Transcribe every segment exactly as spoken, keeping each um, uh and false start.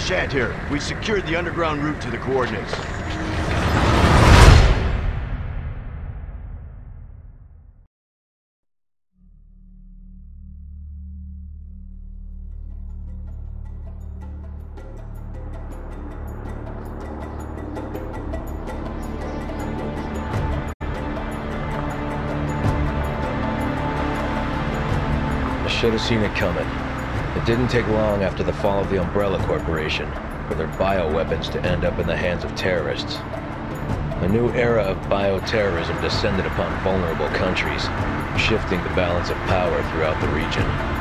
Shant here. We secured the underground route to the coordinates. I should have seen it coming. It didn't take long after the fall of the Umbrella Corporation for their bioweapons to end up in the hands of terrorists. A new era of bioterrorism descended upon vulnerable countries, shifting the balance of power throughout the region.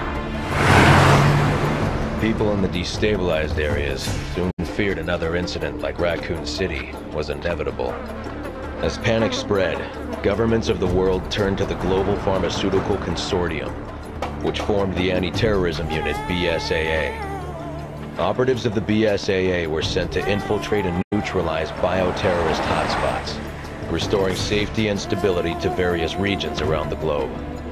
People in the destabilized areas soon feared another incident like Raccoon City was inevitable. As panic spread, governments of the world turned to the Global Pharmaceutical Consortium, which formed the anti-terrorism unit B S A A. Operatives of the B S A A were sent to infiltrate and neutralize bioterrorist hotspots, restoring safety and stability to various regions around the globe.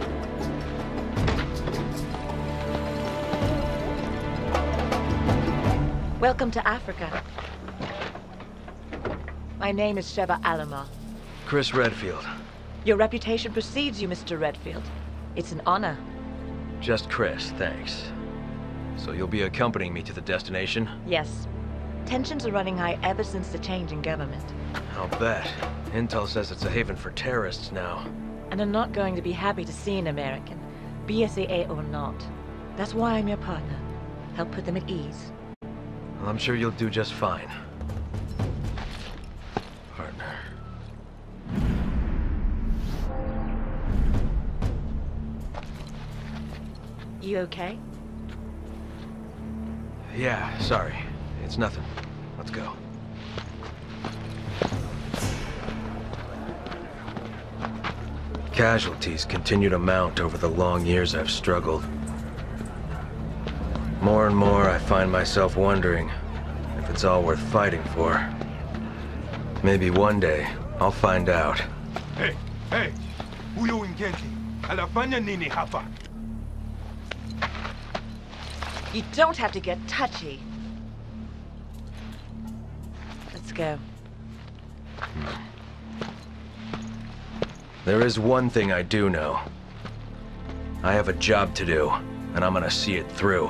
Welcome to Africa. My name is Sheva Alomar. Chris Redfield. Your reputation precedes you, Mister Redfield. It's an honor. Just Chris, thanks. So you'll be accompanying me to the destination? Yes. Tensions are running high ever since the change in government. I'll bet. Intel says it's a haven for terrorists now. And I'm not going to be happy to see an American, B S A A or not. That's why I'm your partner. Help put them at ease. Well, I'm sure you'll do just fine. Partner. You okay? Yeah, sorry. It's nothing. Let's go. Casualties continue to mount over the long years I've struggled. More and more, I find myself wondering if it's all worth fighting for. Maybe one day, I'll find out. Hey, hey! Huyo Wingenzi, anafanya nini hapa? You don't have to get touchy. Let's go. There is one thing I do know. I have a job to do, and I'm gonna see it through.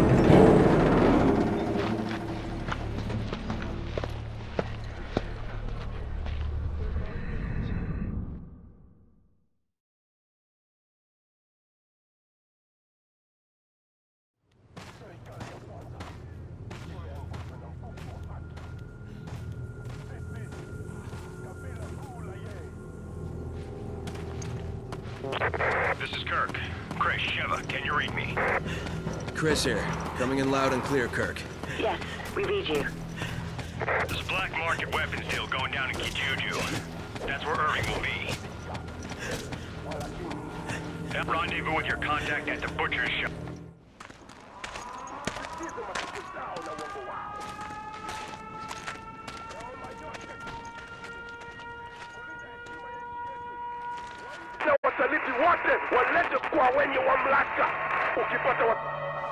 This is Kirk. Chris, Sheva, can you read me? Chris here. Coming in loud and clear, Kirk. Yes, we read you. There's a black market weapons deal going down in Kijuju. That's where Irving will be. Have rendezvous with your contact at the butcher's shop. Wasaliti wote walete kwa wenye mamlaka. Ukipata wa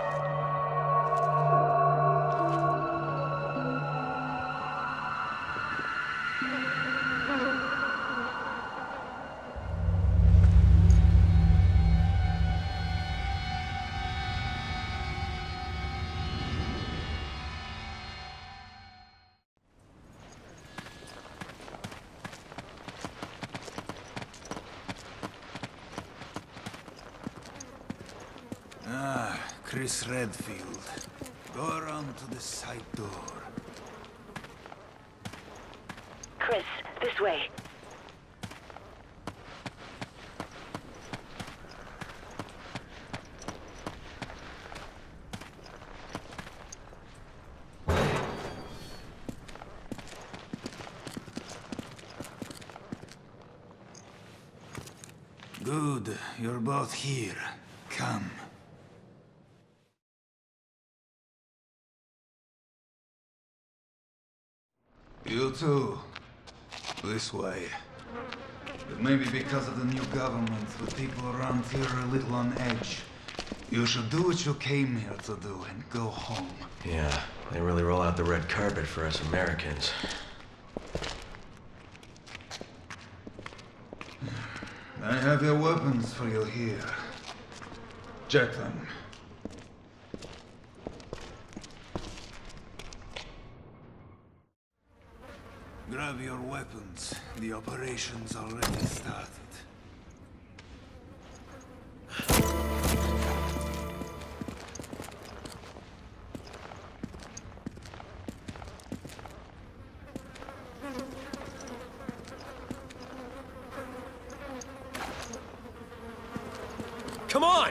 Ah, Chris Redfield. Go around to the side door. Chris, this way. Good, you're both here. Come. You too. This way. But maybe because of the new government, the people around here are a little on edge. You should do what you came here to do and go home. Yeah, they really roll out the red carpet for us Americans. I have your weapons for you here. Check them. Grab your weapons. The operation's already started. Come on!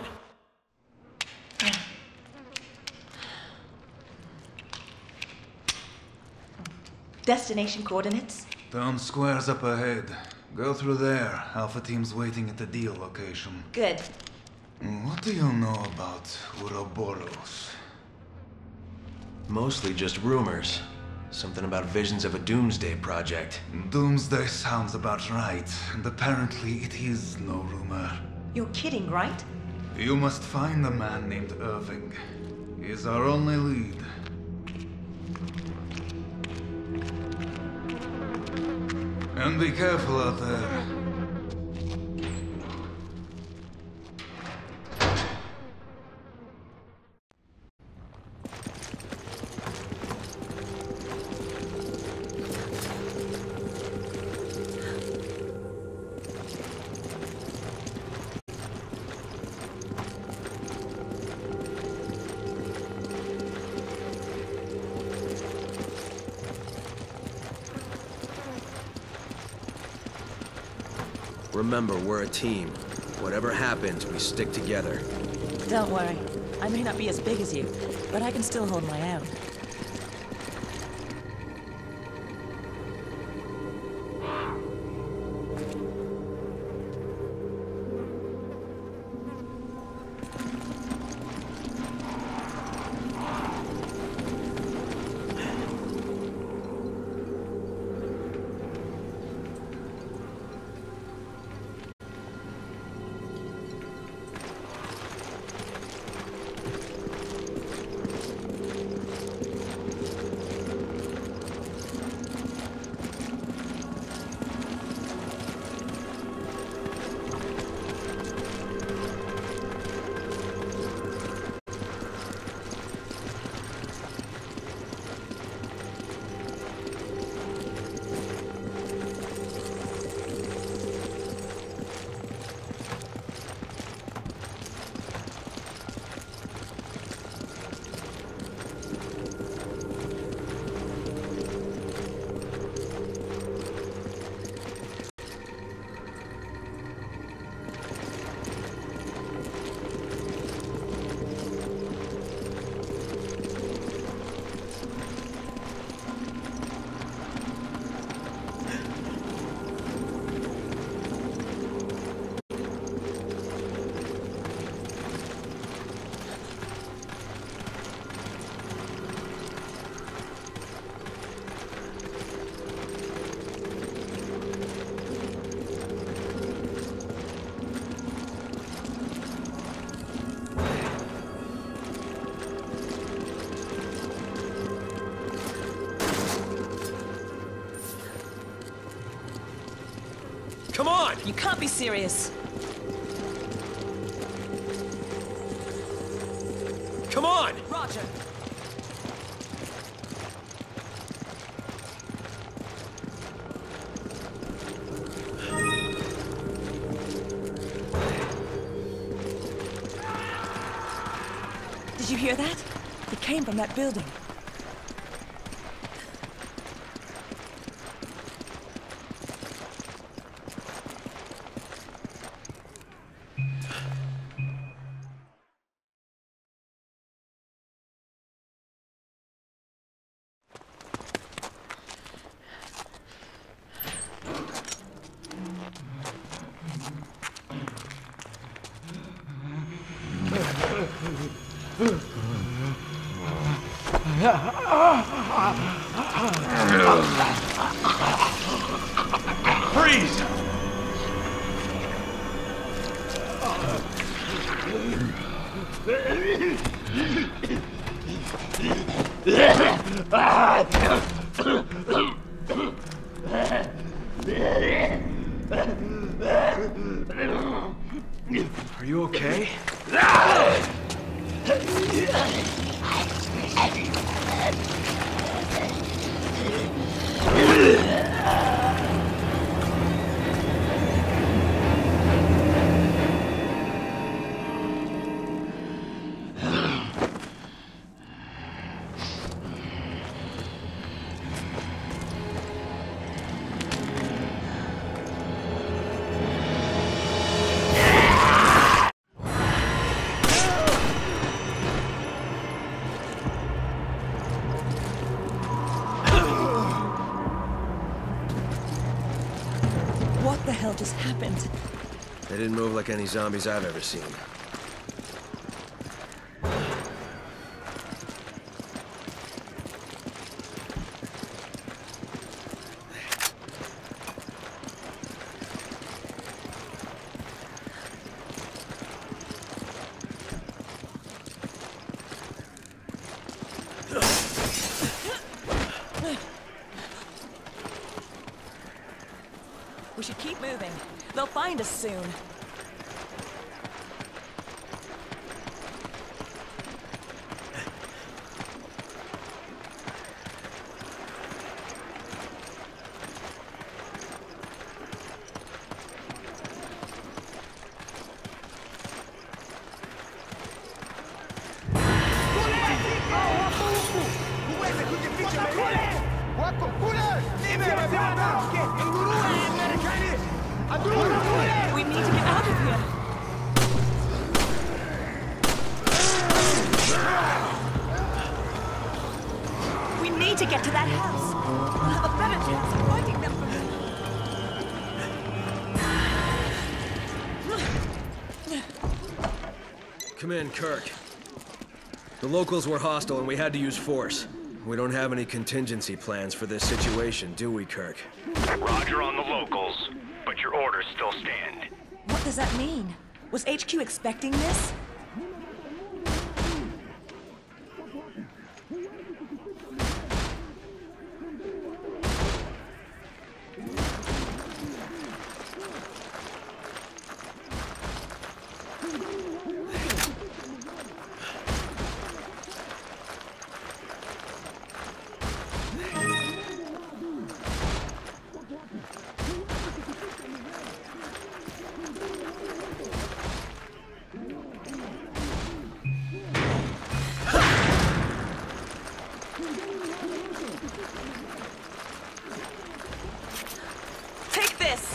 Destination coordinates? Town square's up ahead. Go through there. Alpha team's waiting at the deal location. Good. What do you know about Ouroboros? Mostly just rumors. Something about visions of a doomsday project. Doomsday sounds about right, and apparently it is no rumor. You're kidding, right? You must find a man named Irving. He's our only lead. And be careful out there. Remember, we're a team. Whatever happens, we stick together. Don't worry. I may not be as big as you, but I can still hold my own. Come on! You can't be serious. Come on! Roger. Did you hear that? It came from that building. the hell just happened? They didn't move like any zombies I've ever seen. We should keep moving. They'll find us soon. We need to get out of here. We need to get to that house. We'll have a better chance of finding them from here. Come in, Kirk. The locals were hostile and we had to use force. We don't have any contingency plans for this situation, do we, Kirk? Roger on the locals, but your orders still stand. What does that mean? Was H Q expecting this? Take this!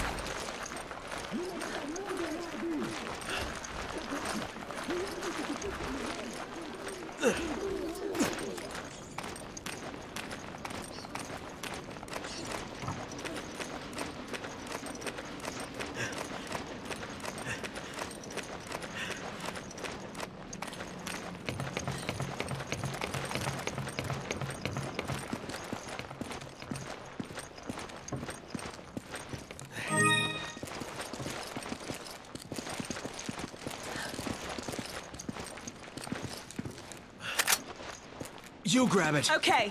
You grab it. Okay.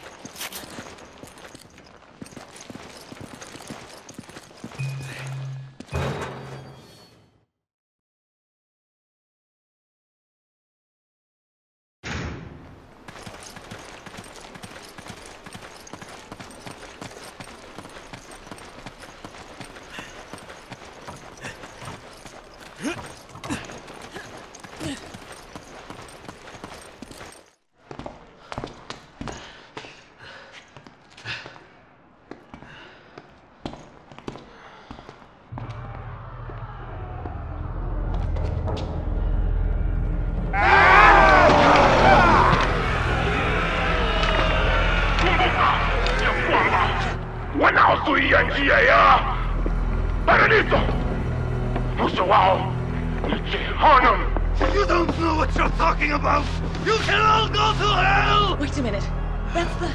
You don't know what you're talking about! You can all go to hell! Wait a minute. That's the...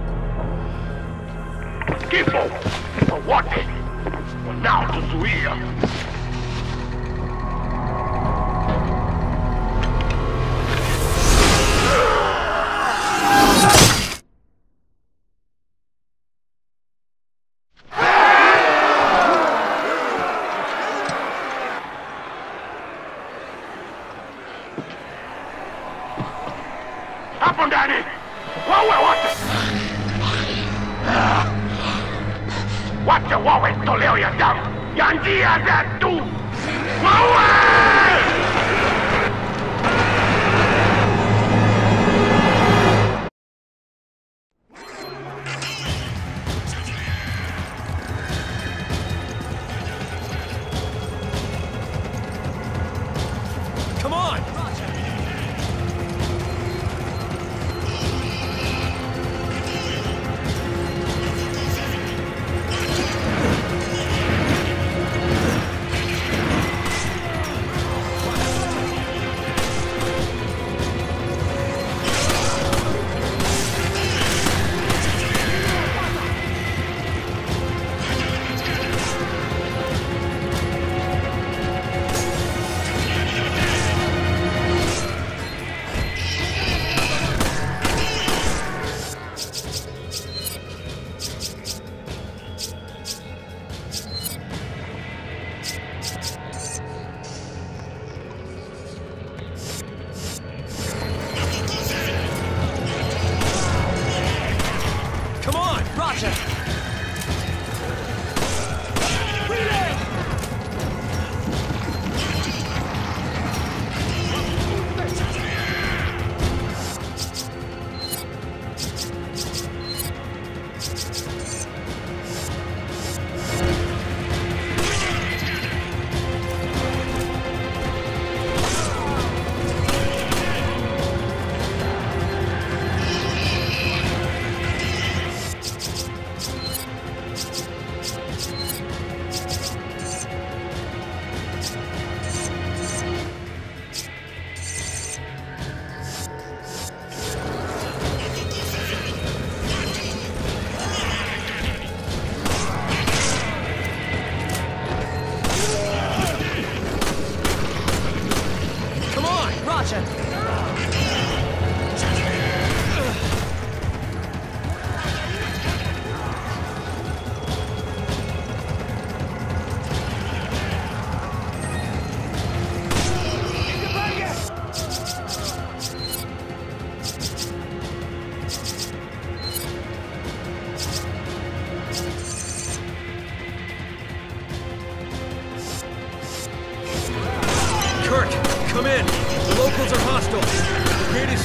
Tipo! For what? Well, now to Zuia. Hapo ndani! Wawe wote! Wache wawe toleo ya damu ya njia zetu! Wawe! Come on!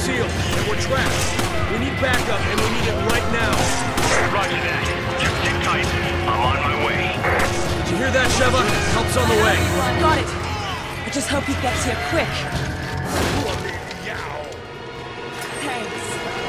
sealed, and we're trapped. We need backup, and we need it right now. Roger that. Just sit tight. I'm on my way. Did you hear that, Sheva? Help's on the way. Got it. I just hope he gets here quick. Thanks.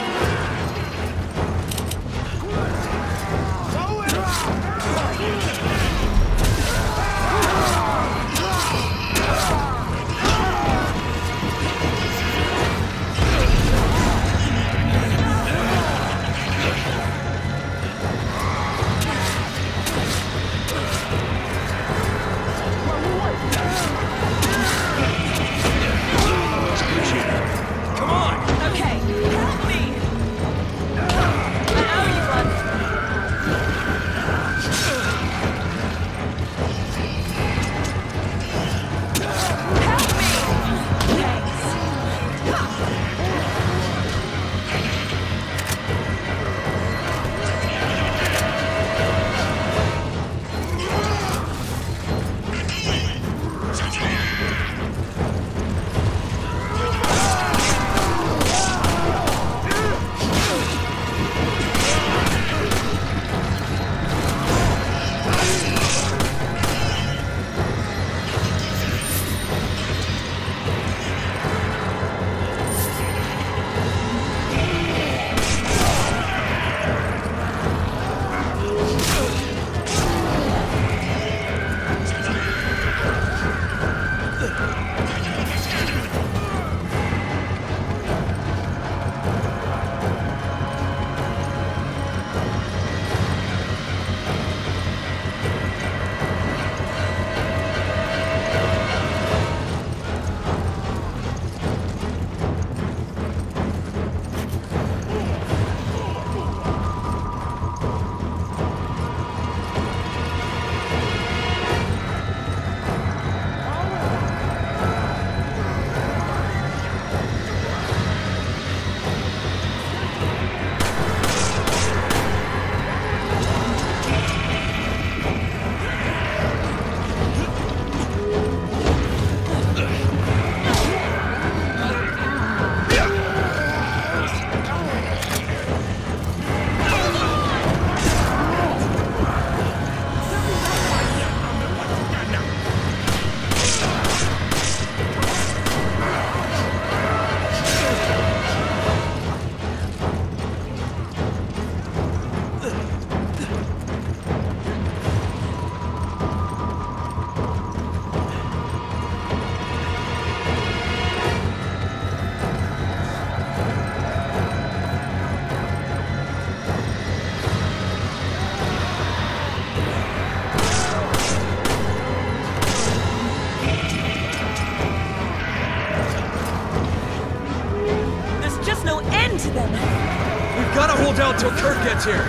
Hold out till Kirk gets here.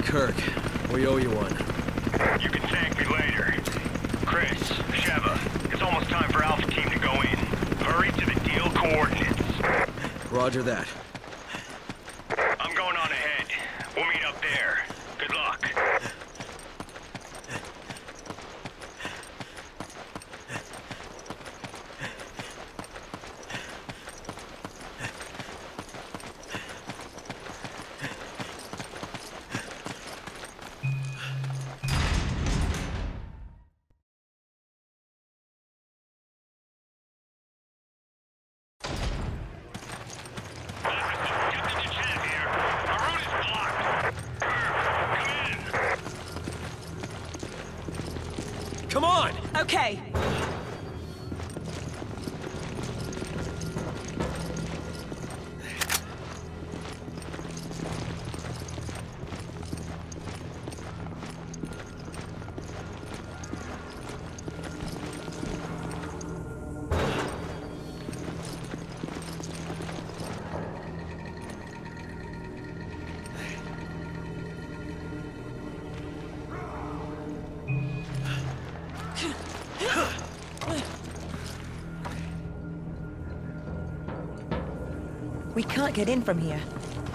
Kirk. We owe you one. You can thank me later. Chris, Sheva, it's almost time for Alpha Team to go in. Hurry to the deal coordinates. Roger that. I'm going on ahead. We'll meet up there. Good luck. Come on! Okay. We can't get in from here.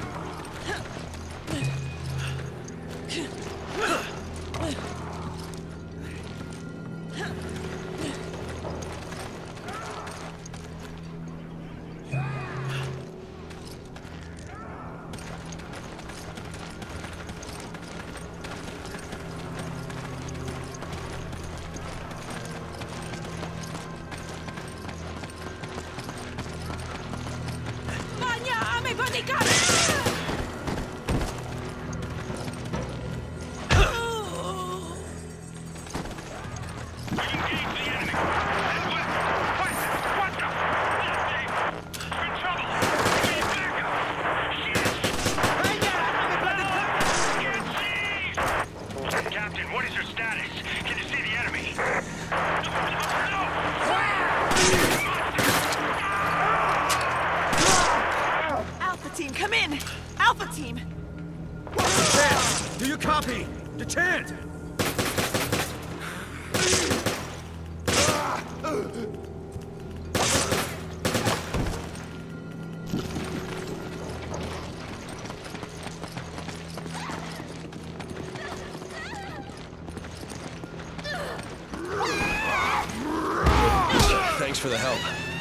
Captain, what is your status? Can you see the enemy? Alpha Team, come in! Alpha Team! Dechant! Do you copy? Dechant! Thanks for the help.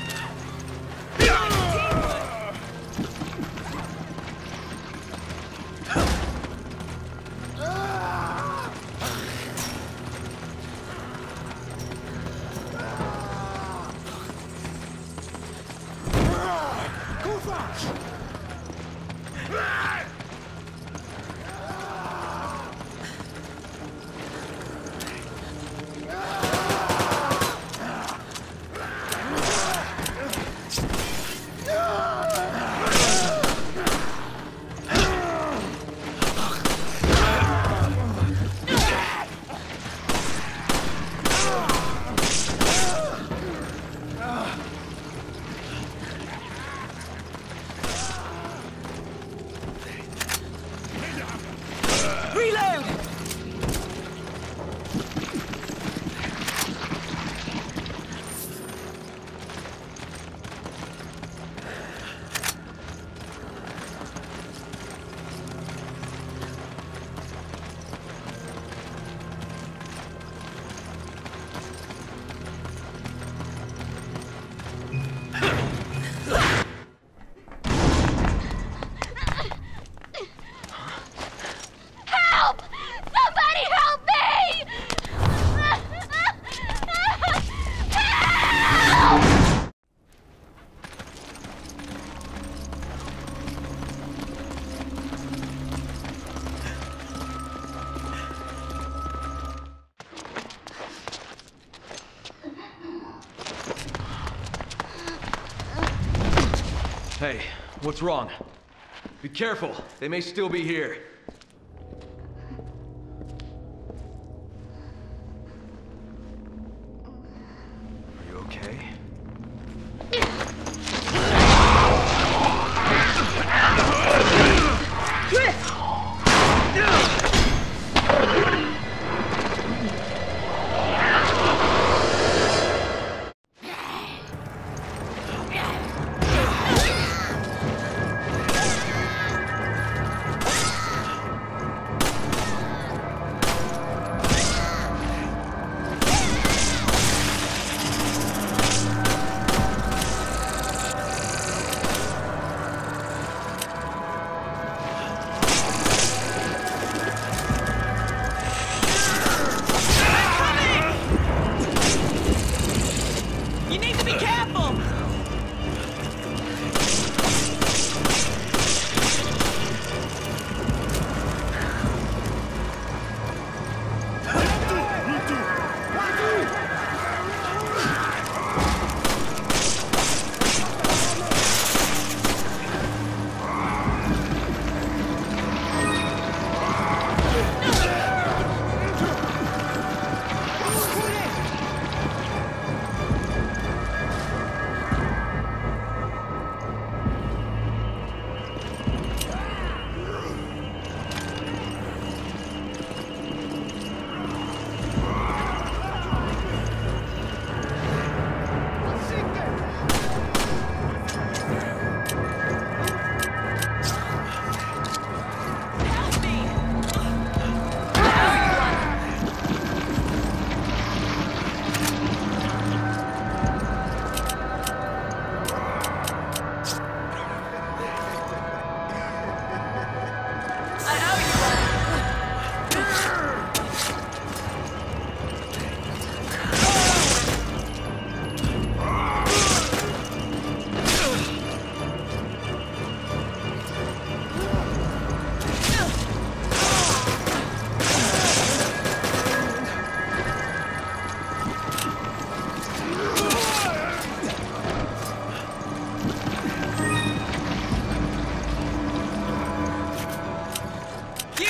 Hey, what's wrong? Be careful. They may still be here. Are you okay? Chris!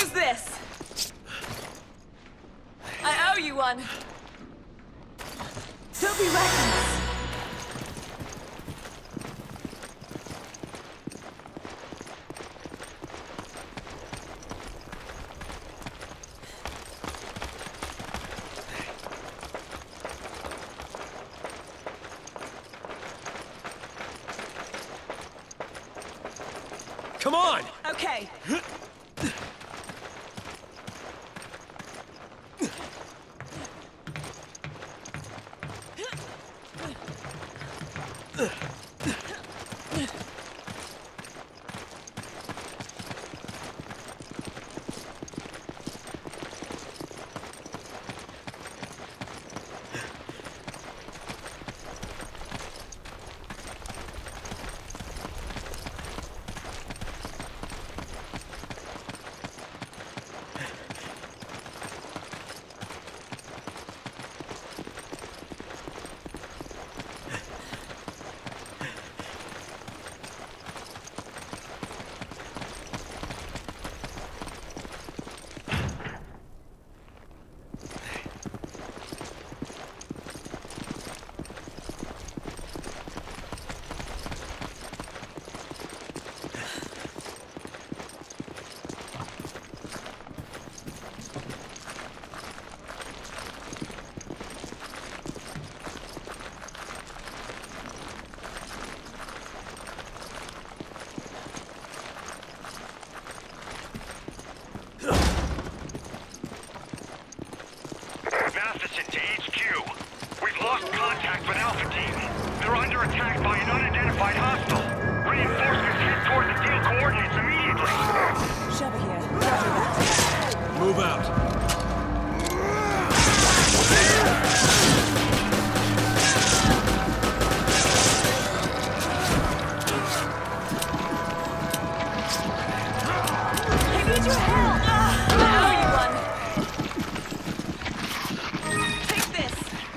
Who's this? I owe you one. Don't be reckless. Come on! Okay. Matheson to H Q. We've lost contact with Alpha Team. They're under attack by an unidentified hostile. Reinforcements head toward the deal coordinates immediately. Sheva here. Roger that. Move out. I need your help. I owe you one. Take this.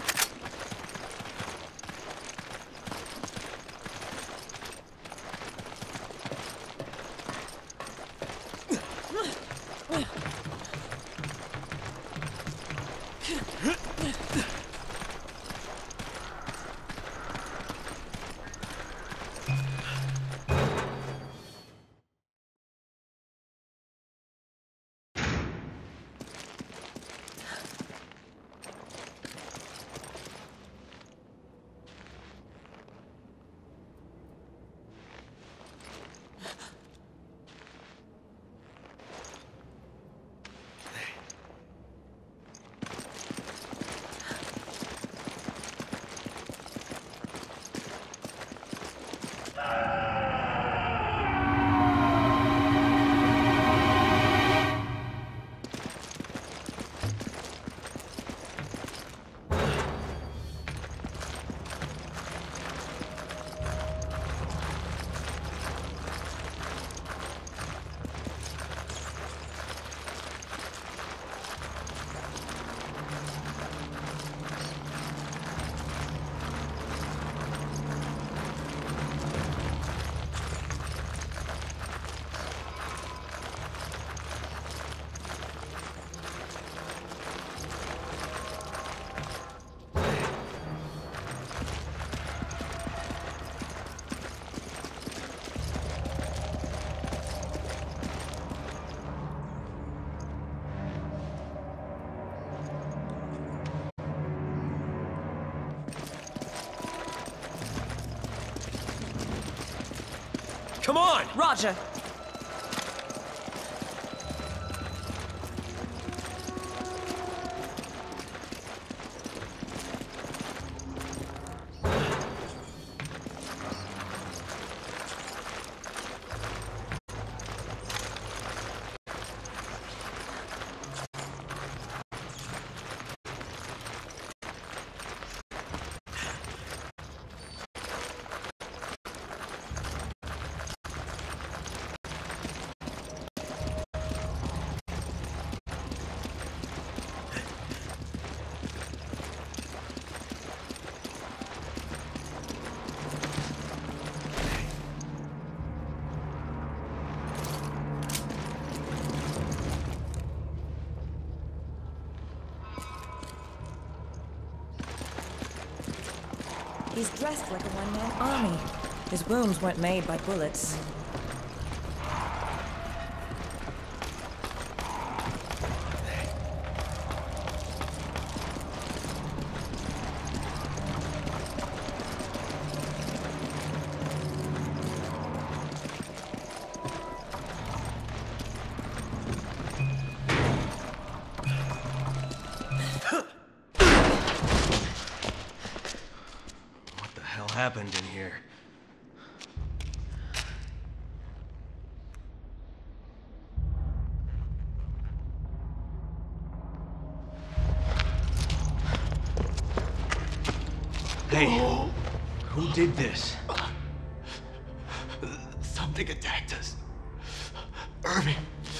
Come on! Roger. He's dressed like a one-man army. His wounds weren't made by bullets. Happened in here? Hey, who did this? Something attacked us. Irving.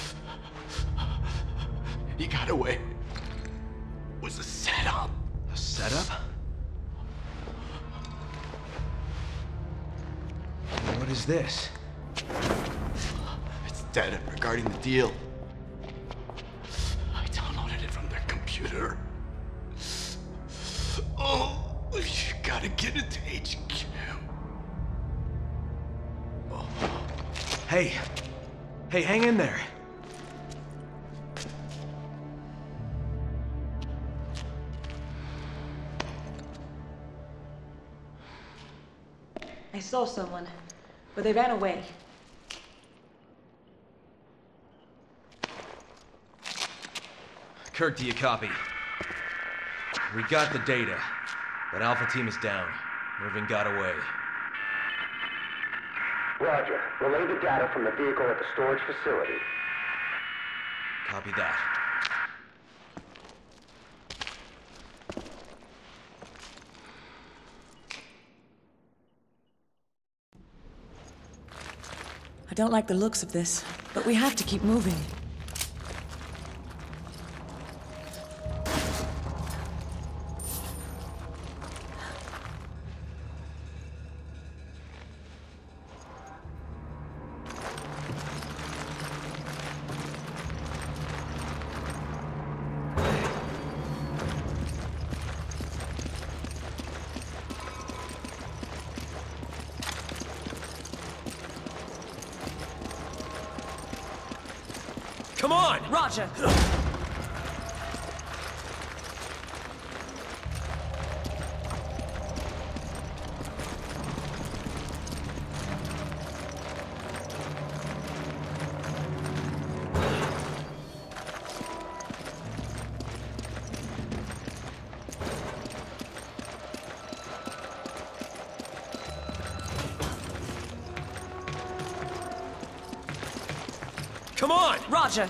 He got away. It was a setup. A setup? What is this? It's data regarding the deal. I downloaded it from their computer. Oh, you gotta get it to H Q. Oh. Hey. Hey, hang in there. I saw someone, but they ran away. Kirk, do you copy? We got the data, but Alpha Team is down. Irving got away. Roger. Relay the data from the vehicle at the storage facility. Copy that. I don't like the looks of this, but we have to keep moving. Come on! Roger! Come on! Roger!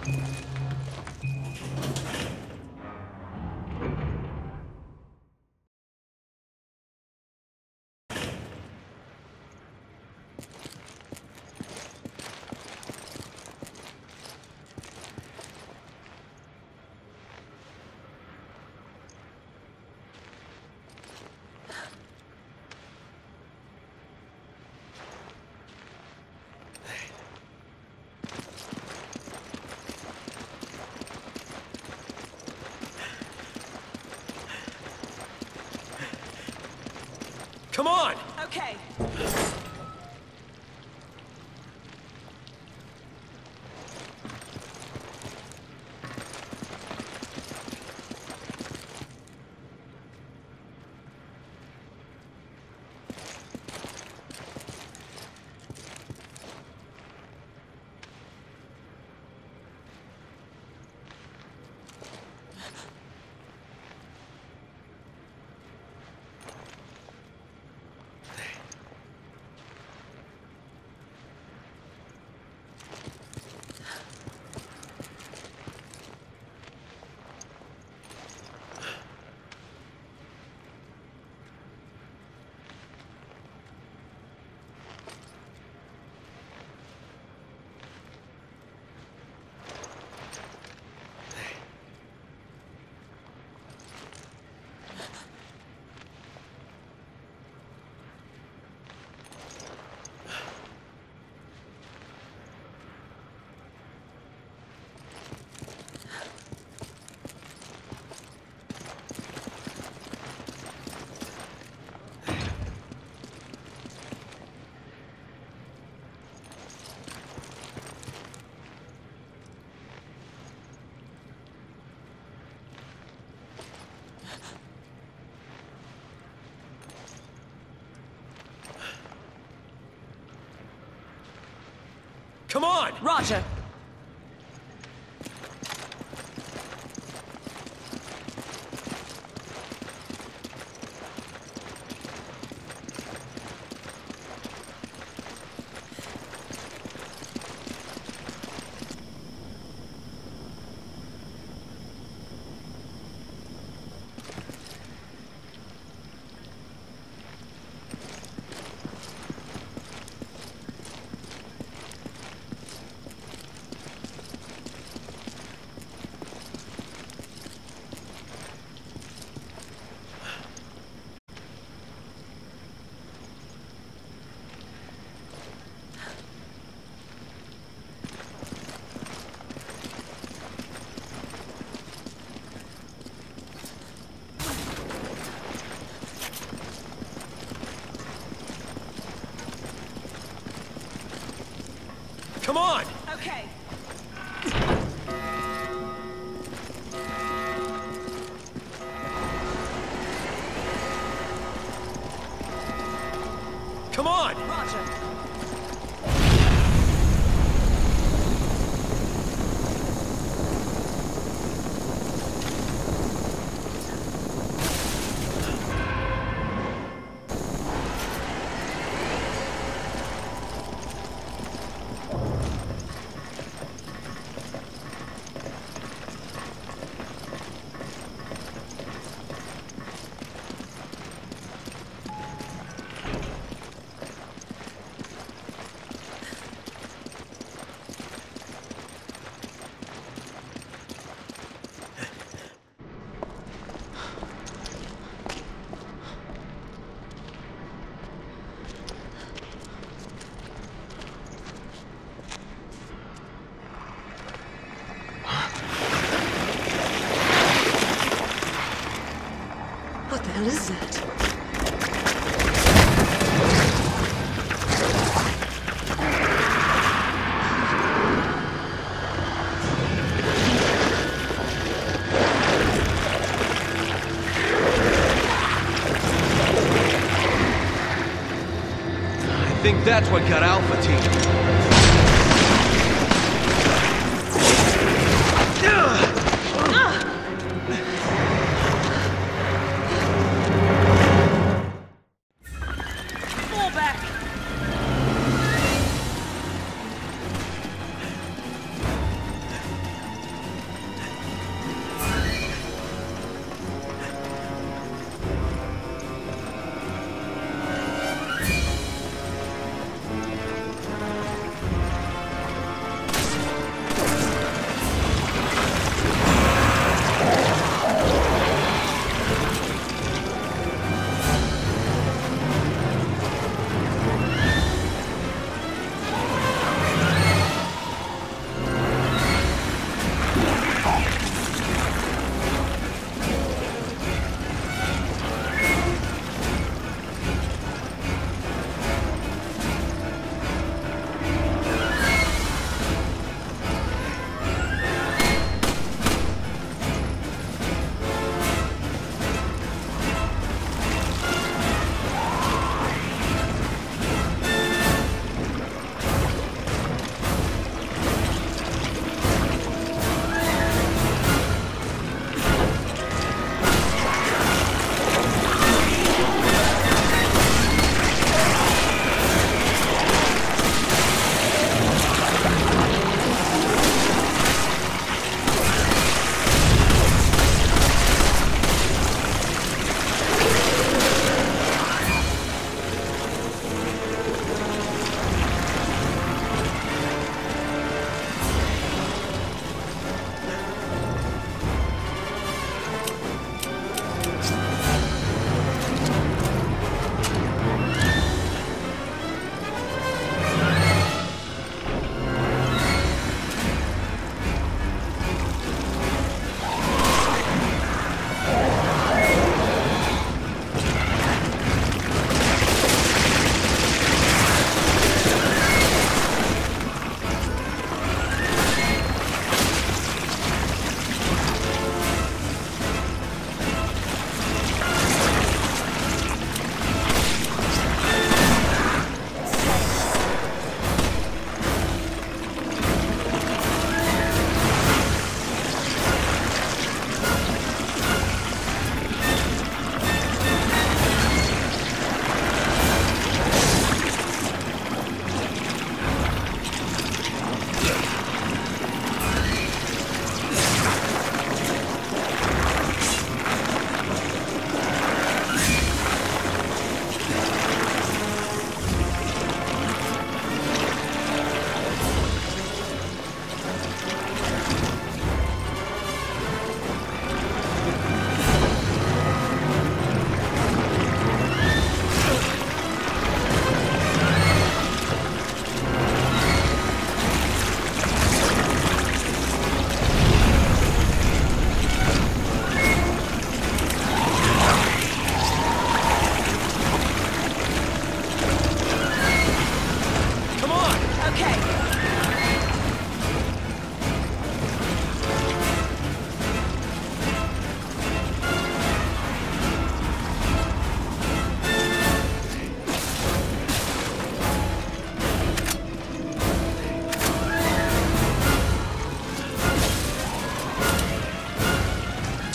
Come on! Okay. Come on! Roger. Come on! Okay. Come on! Roger. What the hell is that? I think that's what got Alpha Team. Fall back!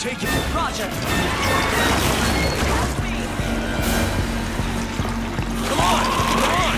Take it! Roger. Come on! Come on!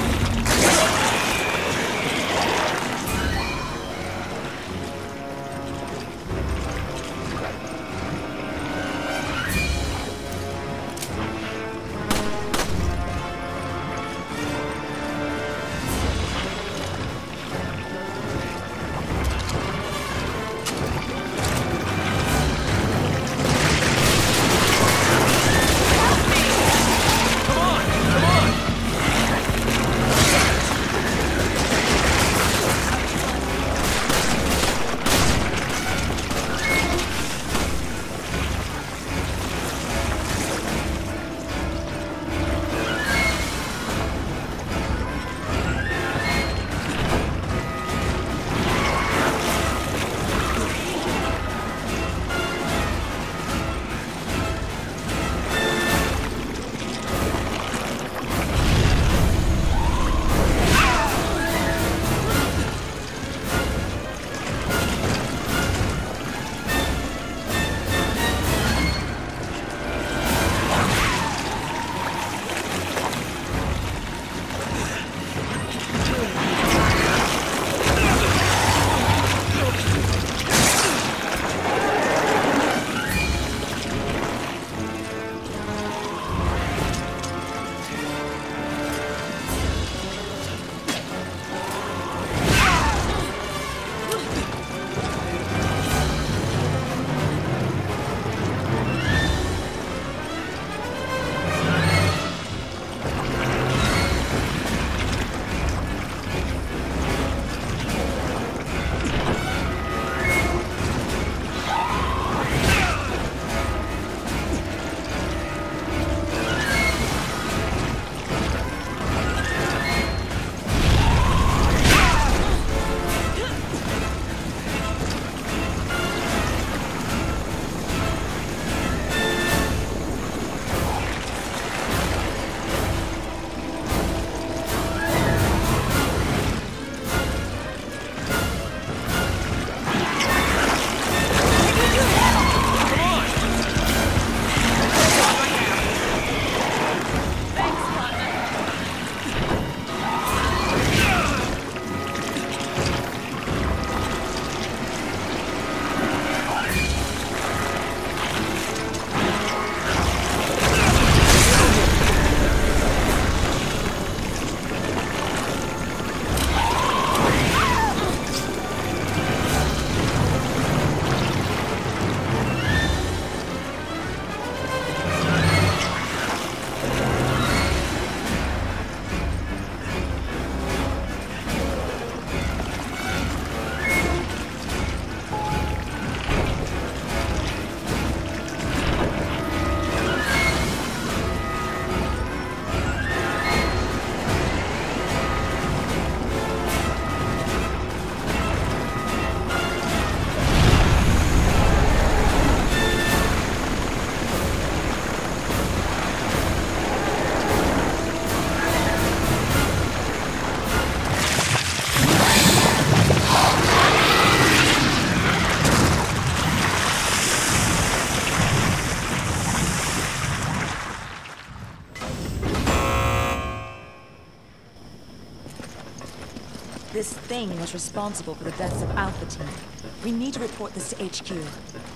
This thing was responsible for the deaths of Alpha Team. We need to report this to H Q.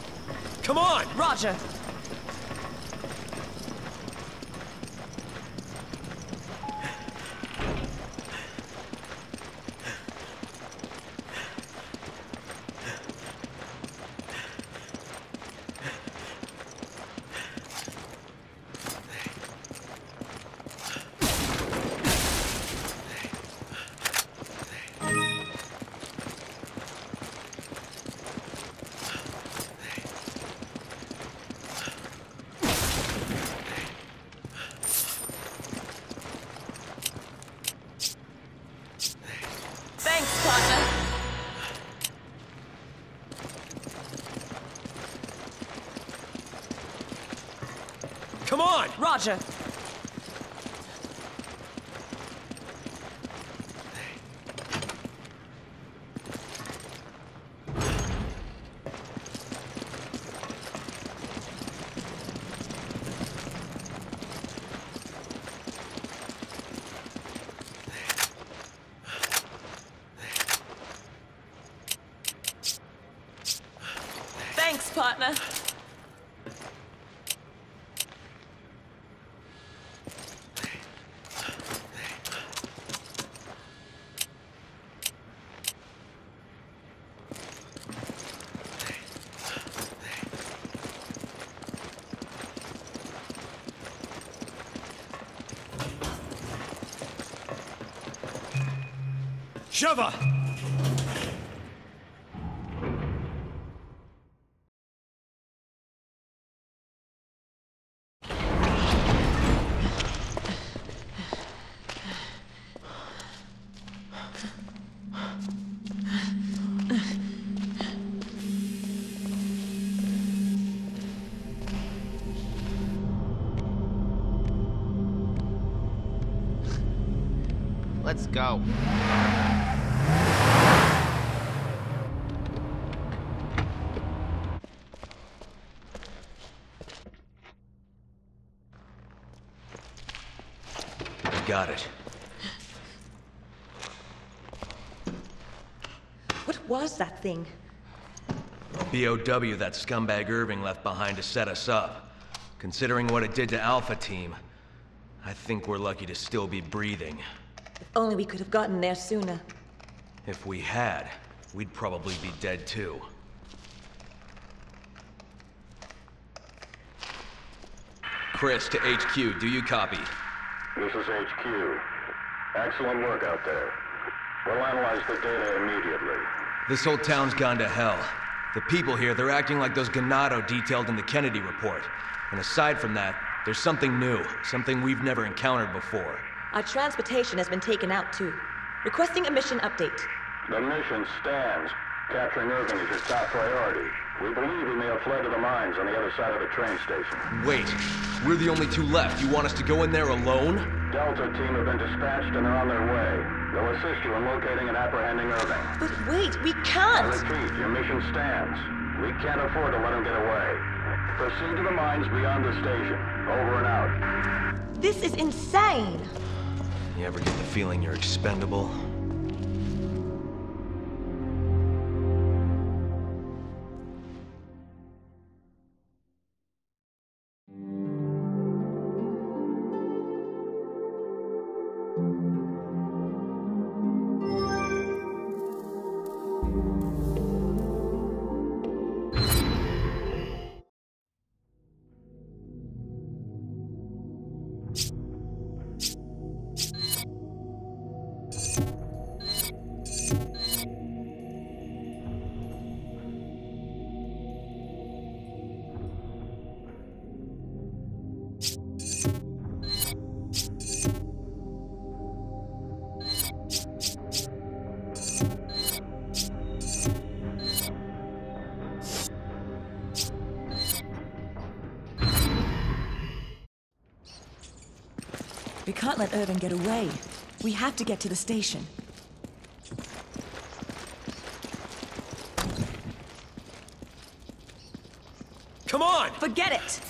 Come on! Roger! Thanks, partner. Come on! Roger! Thanks, partner. Sheva! Let's go. Got it. What was that thing? B O W that scumbag Irving left behind to set us up. Considering what it did to Alpha Team, I think we're lucky to still be breathing. If only we could have gotten there sooner. If we had, we'd probably be dead too. Chris, to H Q, do you copy? This is H Q. Excellent work out there. We'll analyze the data immediately. This whole town's gone to hell. The people here, they're acting like those Ganado detailed in the Kennedy report. And aside from that, there's something new, something we've never encountered before. Our transportation has been taken out too. Requesting a mission update. The mission stands. Capturing Irving is your top priority. We believe he may have fled to the mines on the other side of the train station. Wait, we're the only two left. You want us to go in there alone? Delta team have been dispatched and are on their way. They'll assist you in locating and apprehending Irving. But wait, we can't! I repeat, your mission stands. We can't afford to let him get away. Proceed to the mines beyond the station. Over and out. This is insane! You ever get the feeling you're expendable? We can't let Irving get away. We have to get to the station. Come on! Forget it!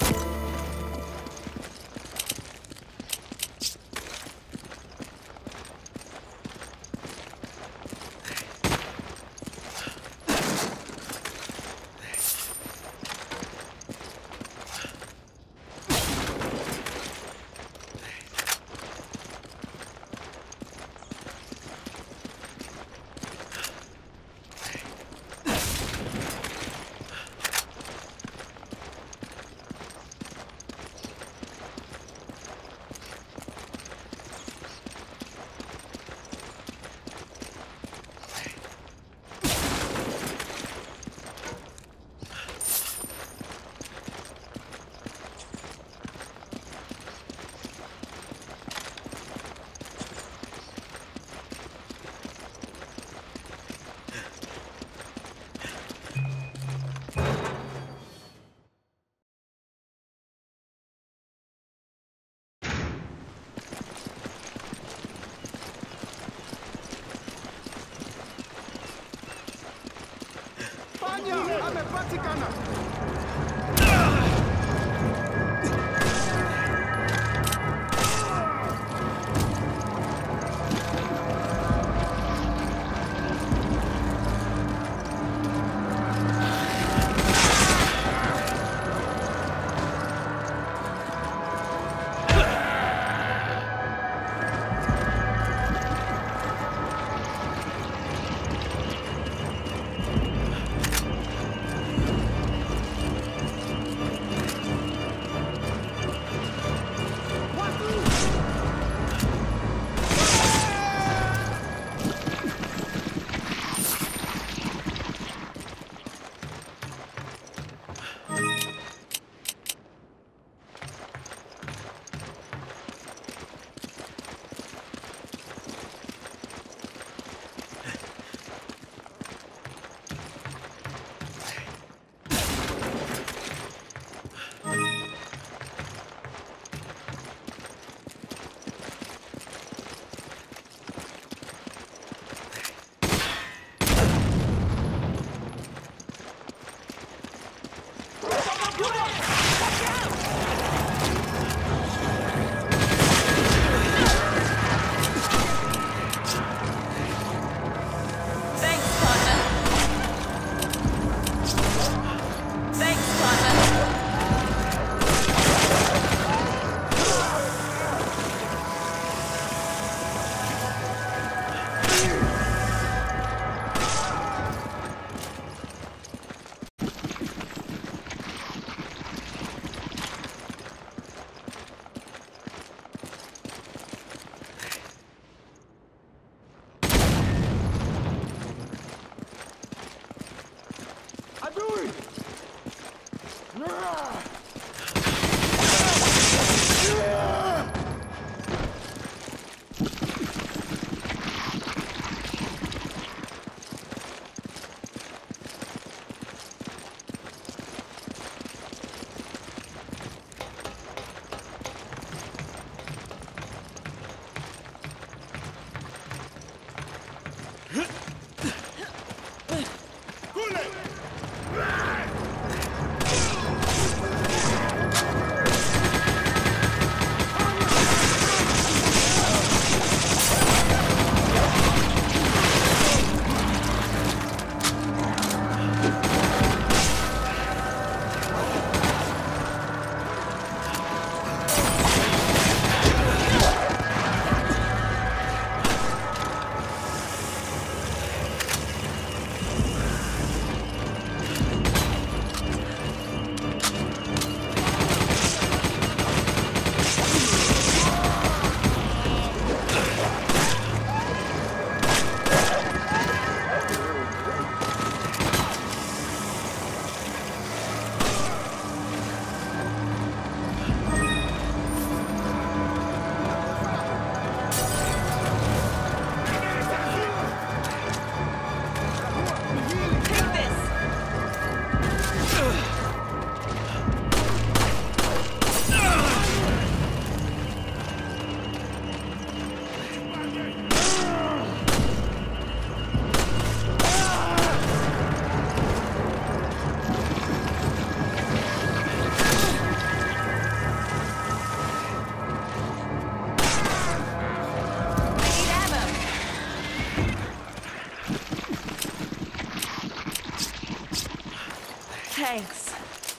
Thanks.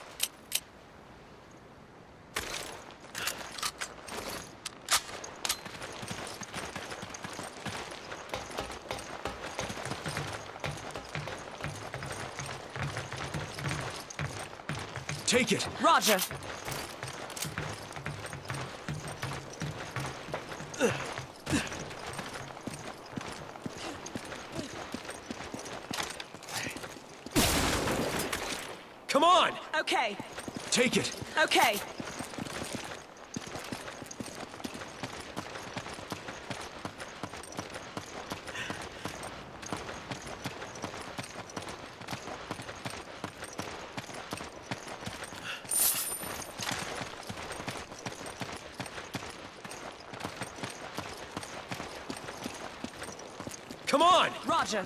Take it! Roger. Come on! Okay. Take it! Okay. Come on! Roger.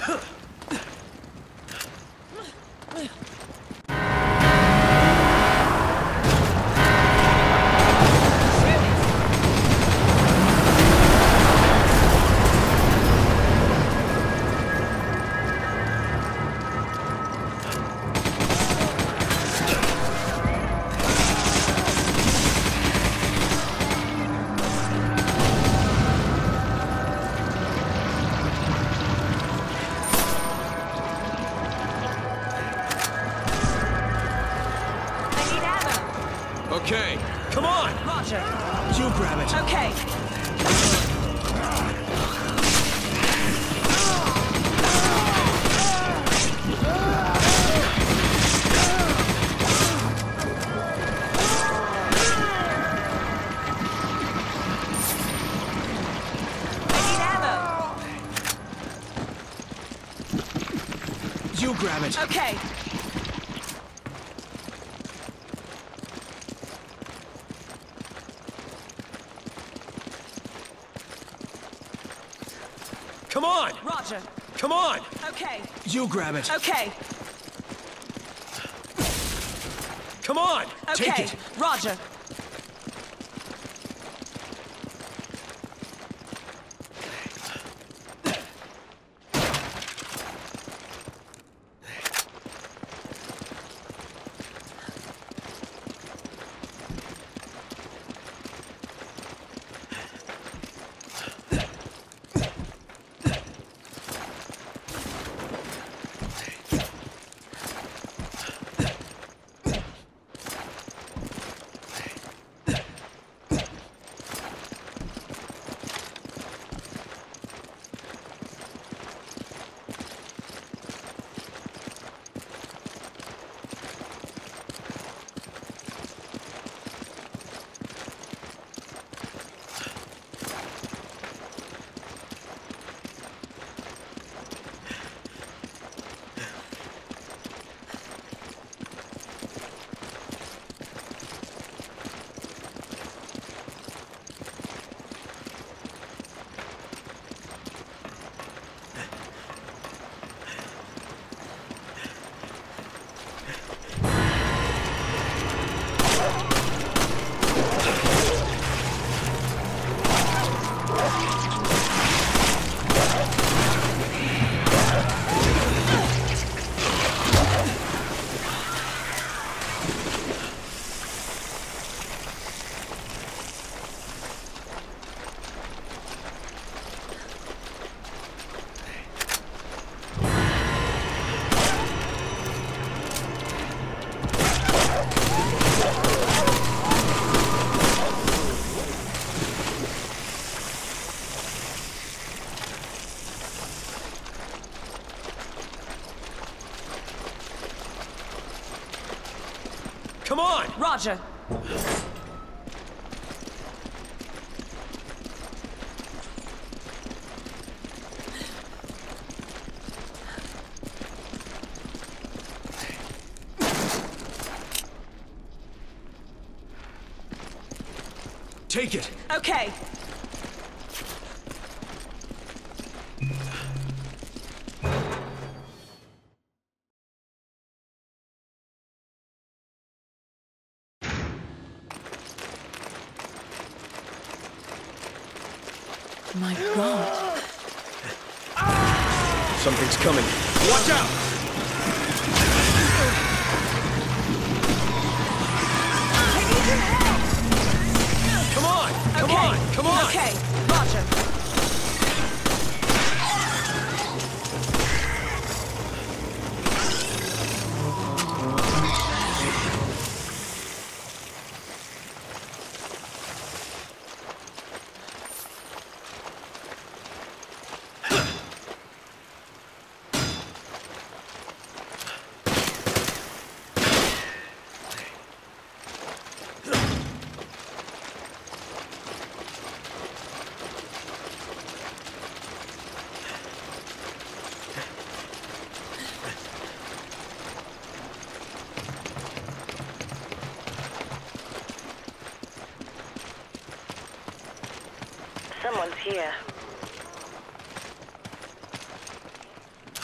Okay, come on! Roger. You grab it. Okay. You grab it. Okay. Come on! Roger. Come on! Okay. You grab it. Okay. Come on! Okay. Take it. Roger. Come on! Roger. Take it. Okay. My God. Something's coming. Watch out! Come on! Come Okay. on! Come on! Okay. Roger. Someone's here.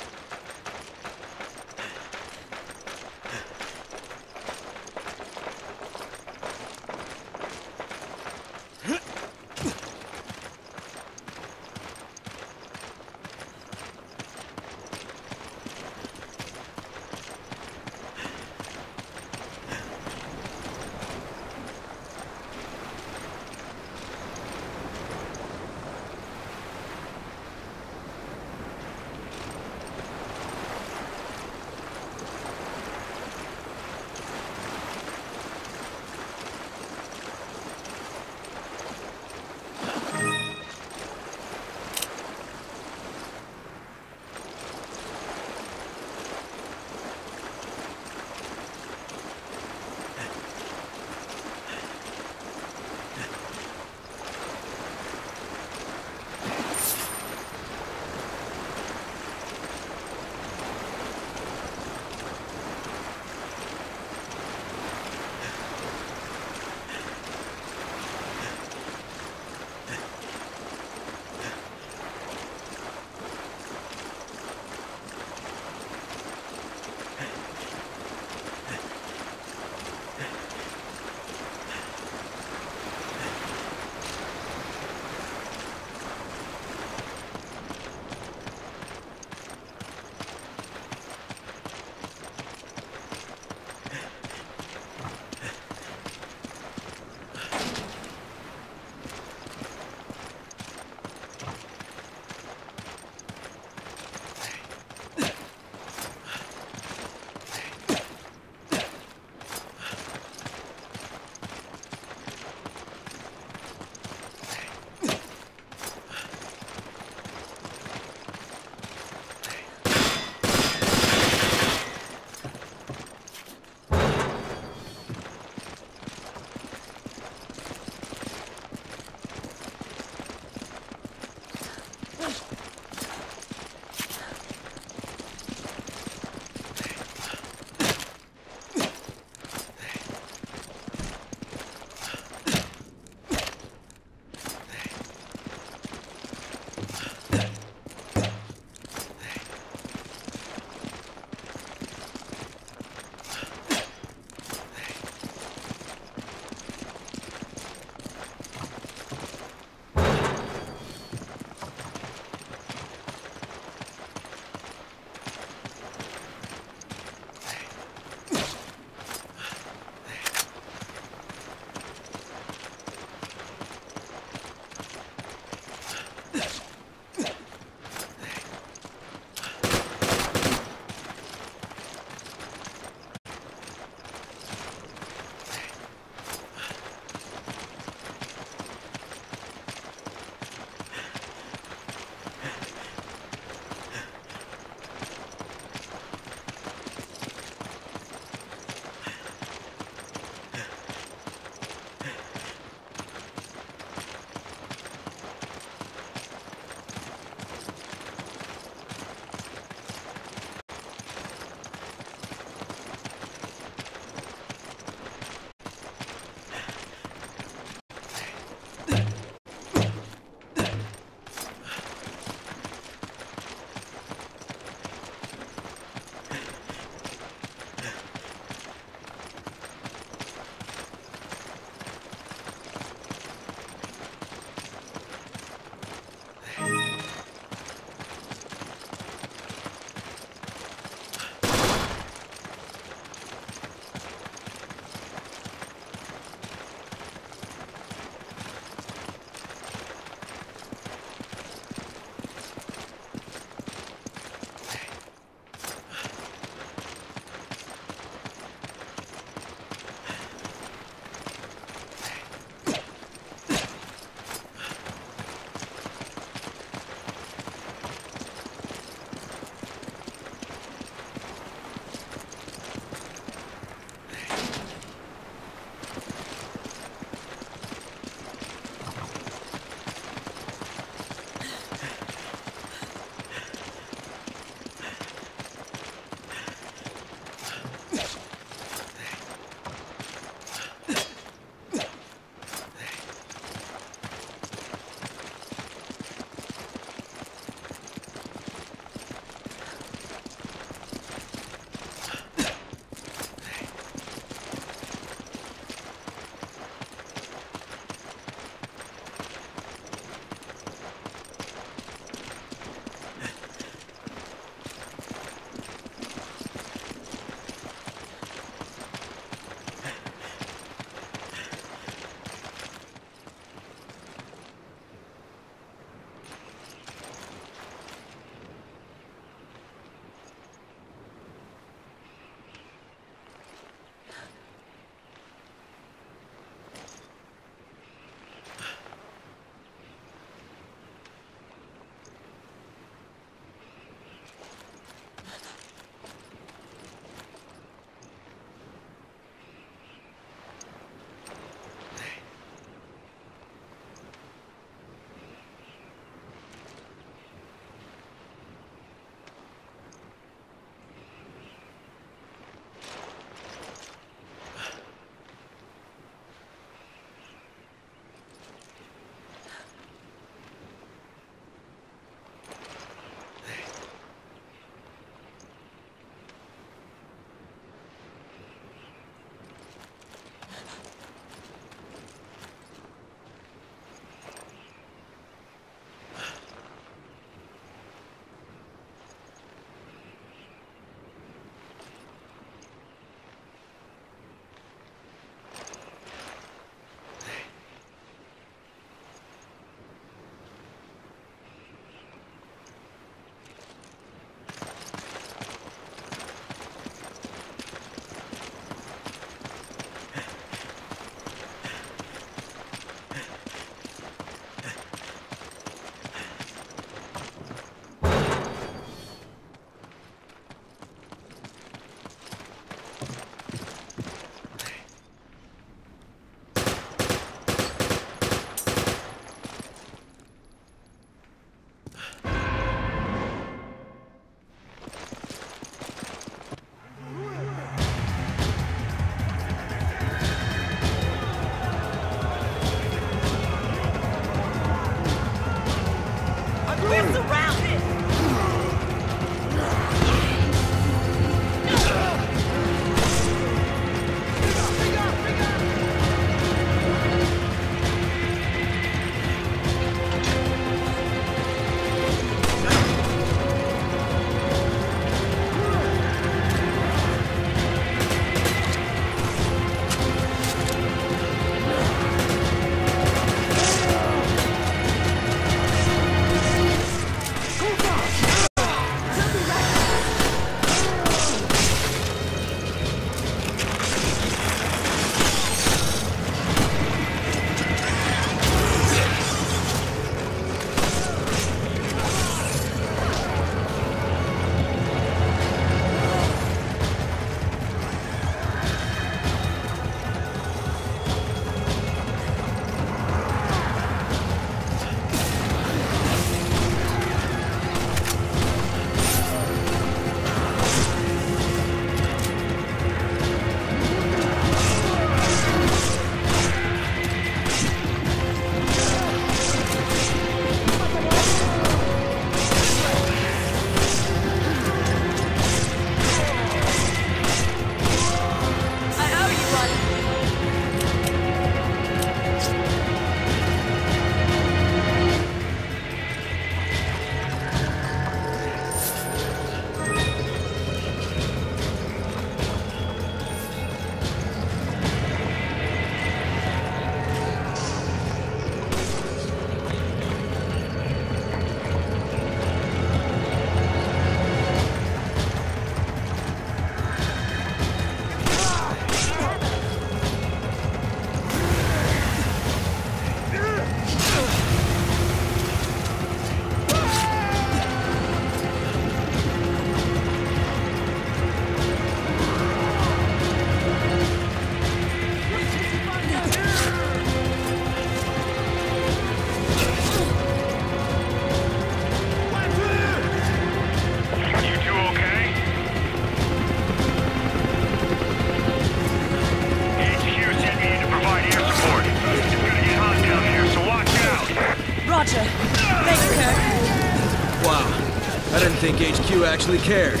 I didn't think H Q actually cared.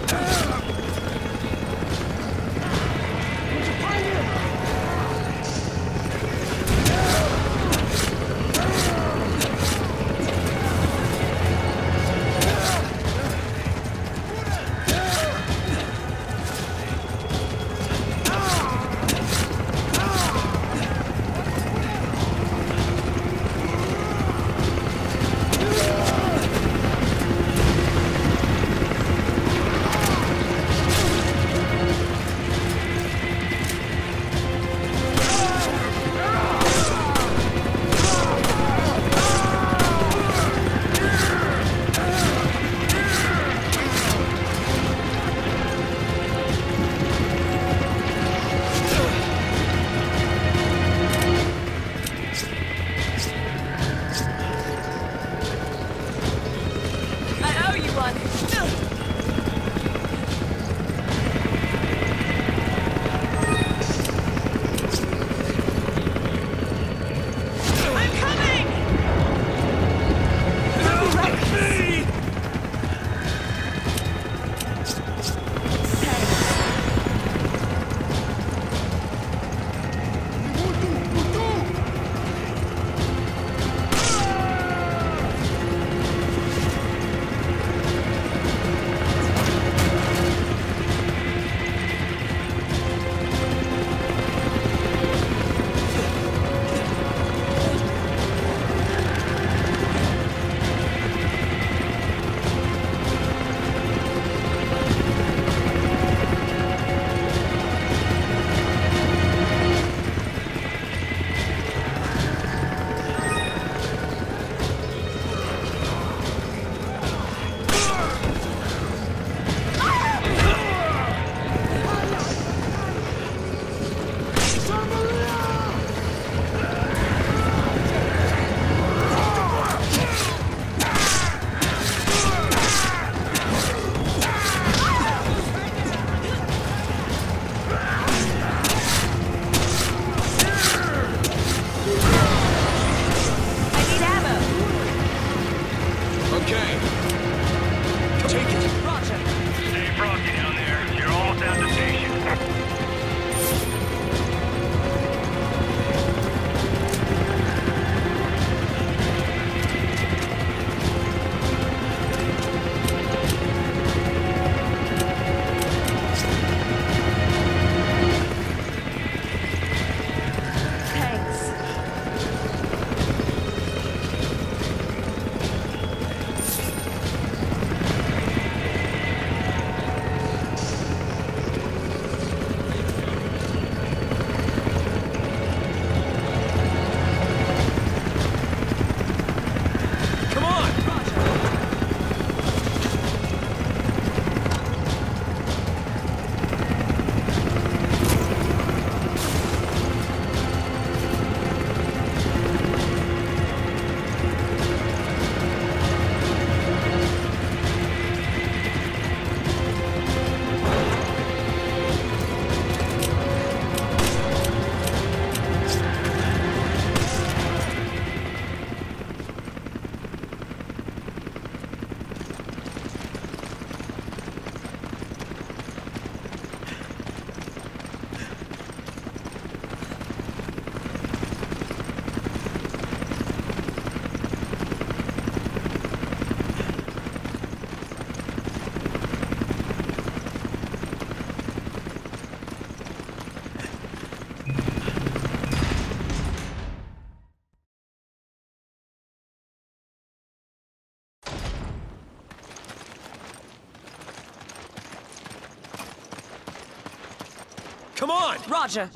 Come on! Roger.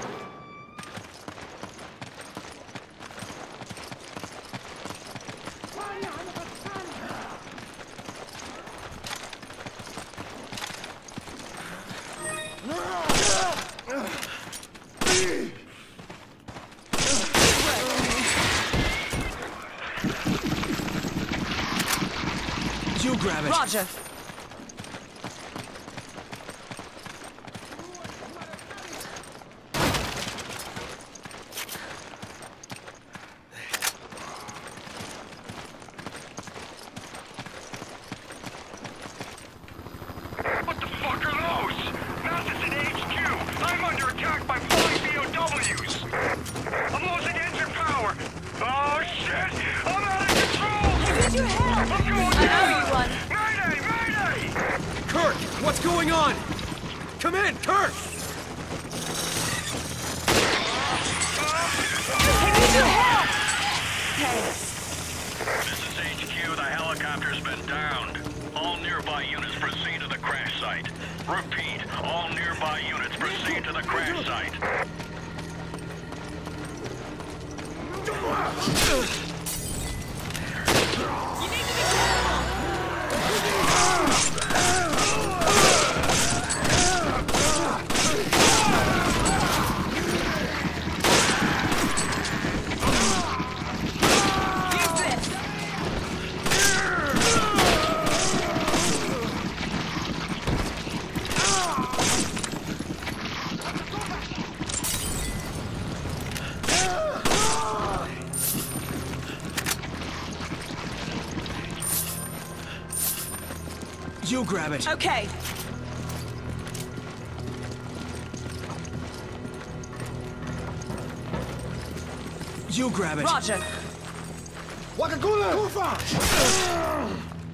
You grab it. Roger. I owe you one. Mayday! Mayday! Kirk, what's going on? Come in, Kirk! I need your help! This is H Q. The helicopter's been downed. All nearby units proceed to the crash site. Repeat, all nearby units proceed to the crash site. You need to be careful! Use this! You grab it. Okay. You grab it. Roger. Wakakula! Kufa!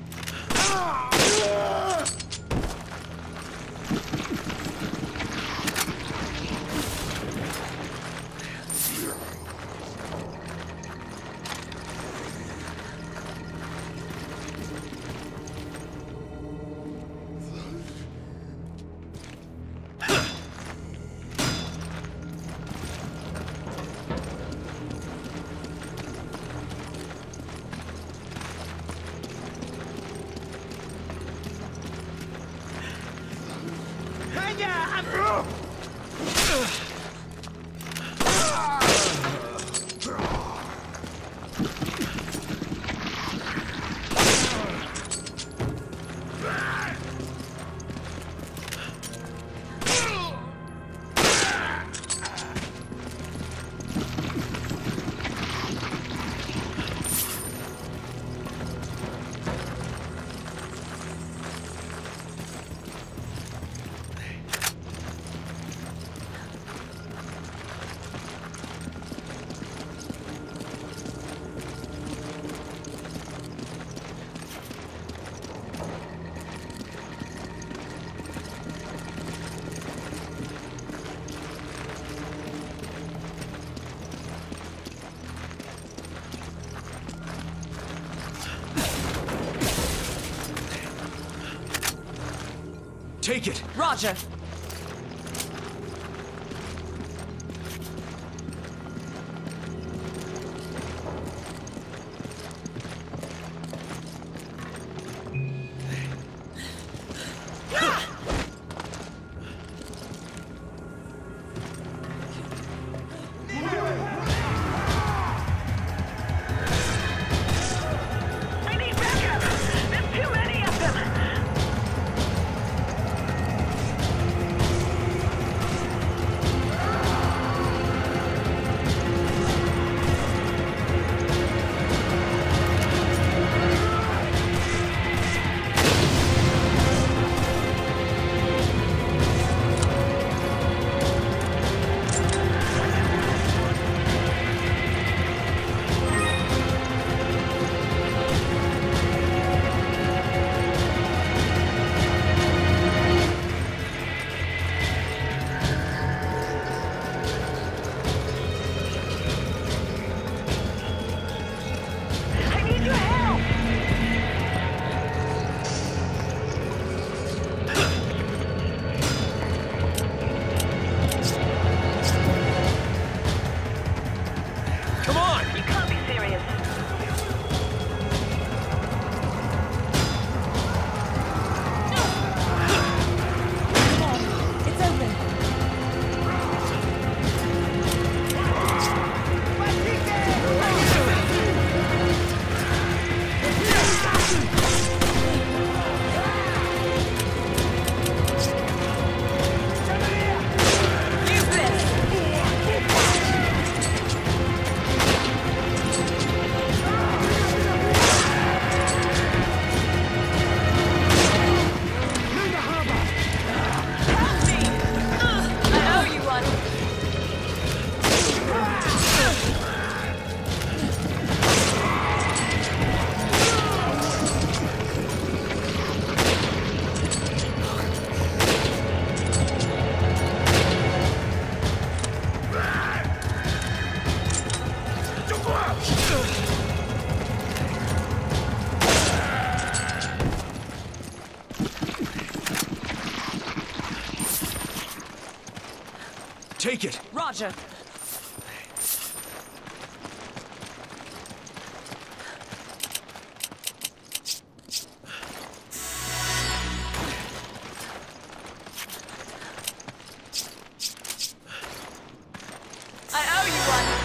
Take it. Roger. I need backup! There's too many of them! I need your help! Come on! You can't be serious. It's open. Use this! Take it! Roger. I owe you one.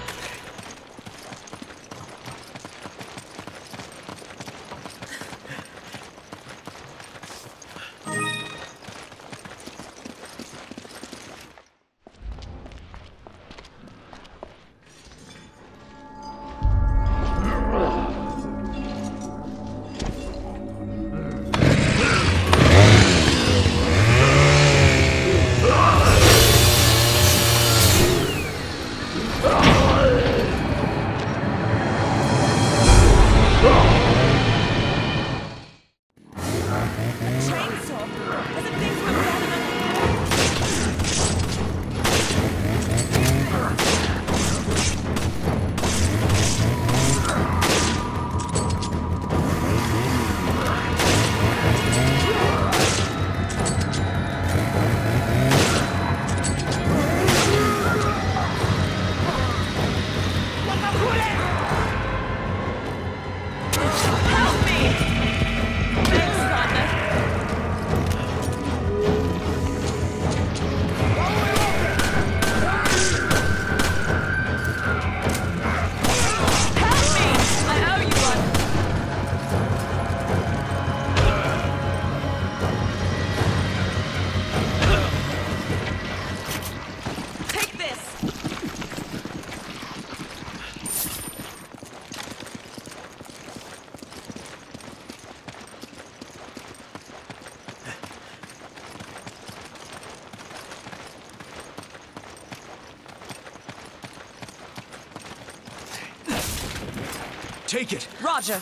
Take it! Roger.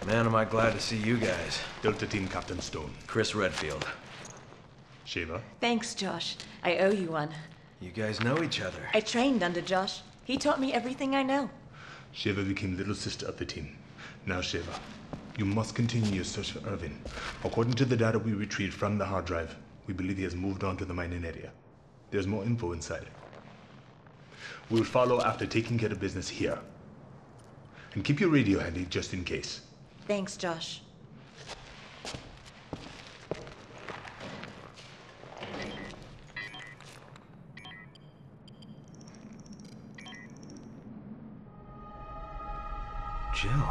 Man, am I glad to see you guys. Delta Team Captain Stone. Chris Redfield. Sheva. Thanks, Josh. I owe you one. You guys know each other. I trained under Josh. He taught me everything I know. Sheva became little sister of the team. Now, Sheva, you must continue your search for Irvin. According to the data we retrieved from the hard drive, we believe he has moved on to the mining area. There's more info inside. We'll follow after taking care of business here. And keep your radio handy just in case. Thanks, Josh. Jill.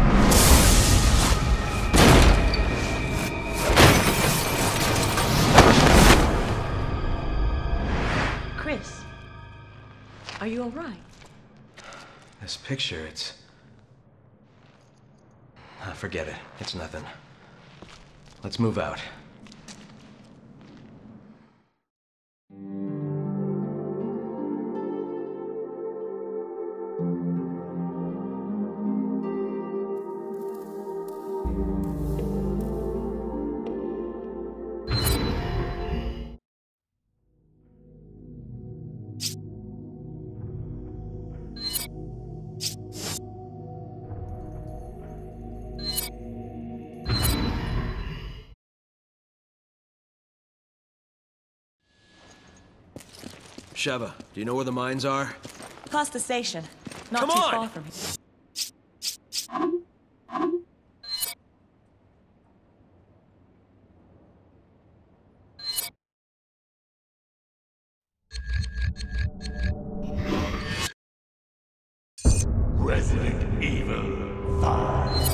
Chris, are you all right? This picture, it's... Ah, forget it. It's nothing. Let's move out. Sheva, do you know where the mines are? Past the station. Not Come too on! far from here. Resident Evil five.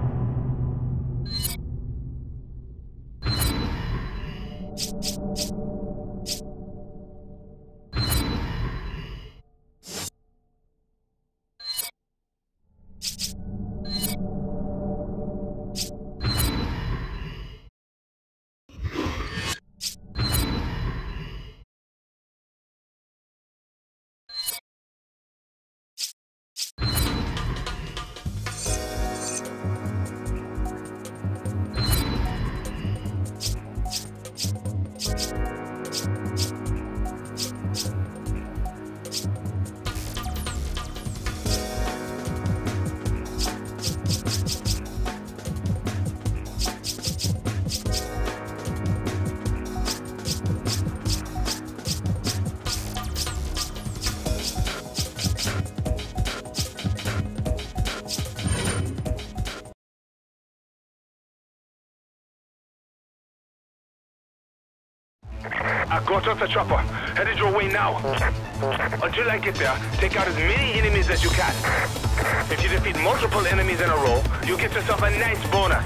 I got us a chopper. Headed your way now. Until I get there, take out as many enemies as you can. If you defeat multiple enemies in a row, you get yourself a nice bonus.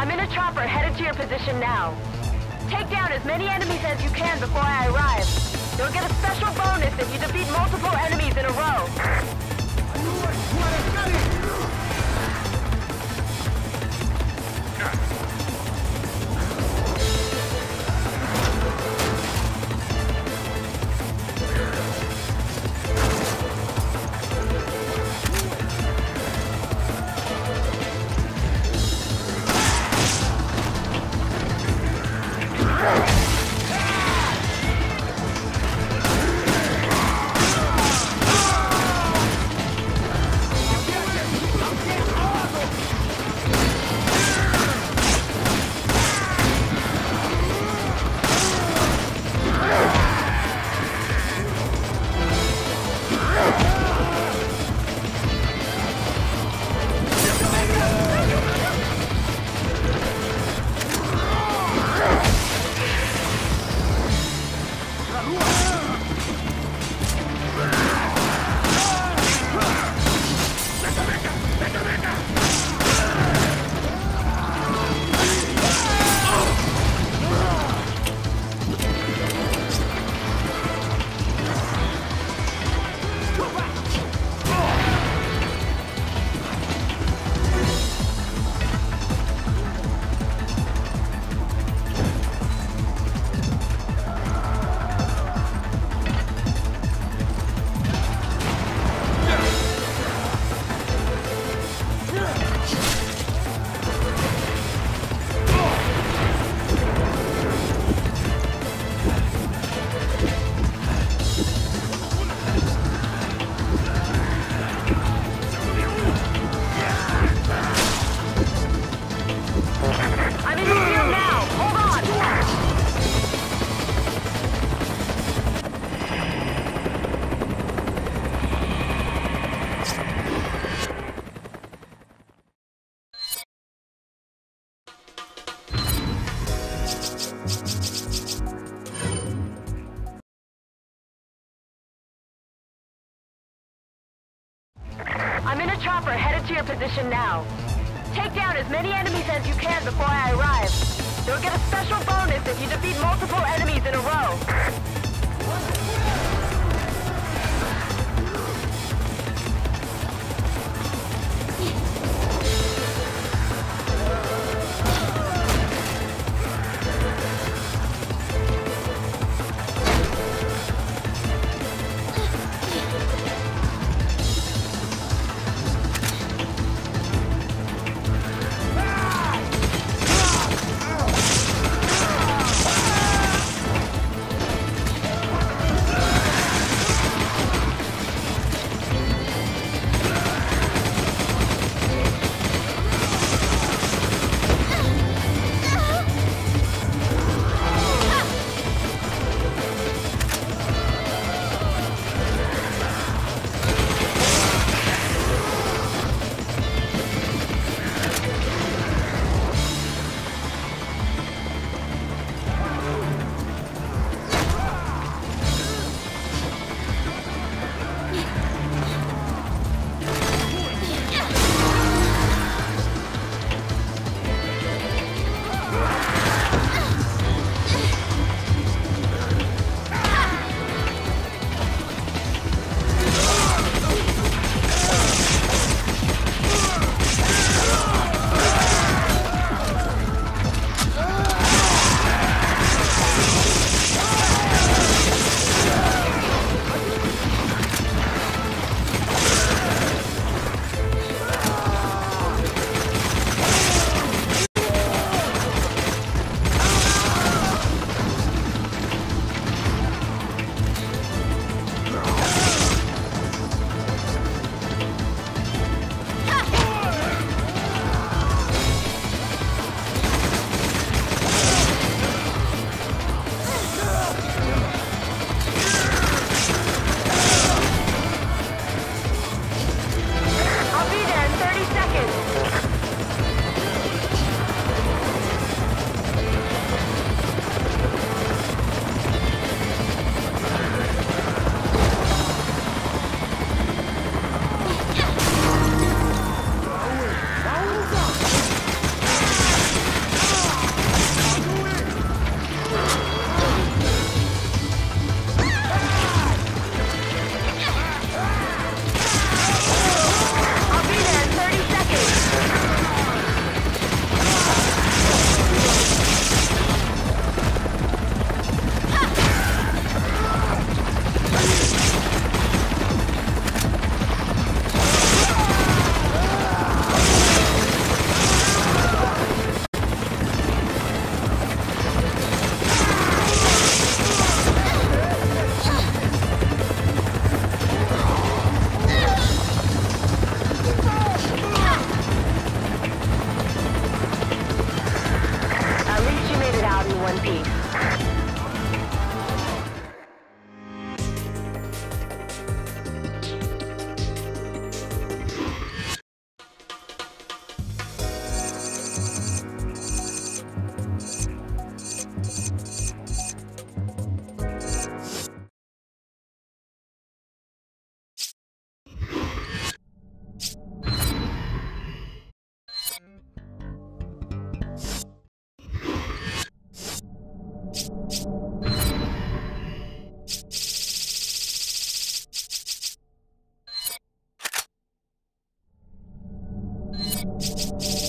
I'm in a chopper headed to your position now. Take down as many enemies as you can before I arrive. You'll get a special bonus if you defeat multiple enemies in a row. I'm in a chopper headed to your position now. Take down as many enemies as you can before I arrive. You'll get a special bonus if you defeat multiple enemies in a row. Repeat. You